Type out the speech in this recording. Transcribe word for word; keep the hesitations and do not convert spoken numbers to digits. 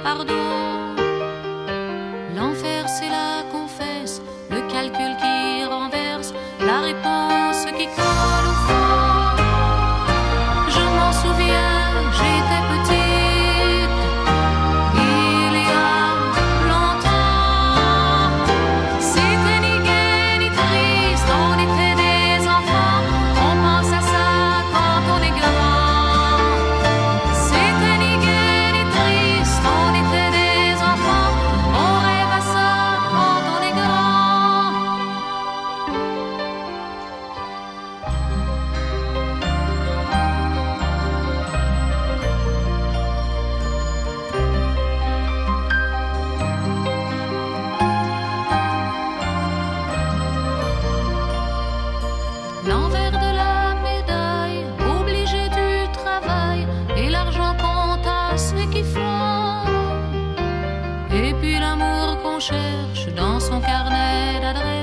pardon. L'enfer c'est la confesse, le calcul qui renverse, la réponse qui colle au fond. Je m'en souviens, j'étais petite, il y a longtemps. C'était ni gai ni triste, on était des enfants, on pense à ça quand on est grand. C'était ni gai ni triste, on était des enfants, on rêve à ça quand on est grand. L'envers de la médaille, obligé du travail, et l'argent compte à ceux qui font. Et puis l'amour qu'on cherche dans son carnet d'adresse.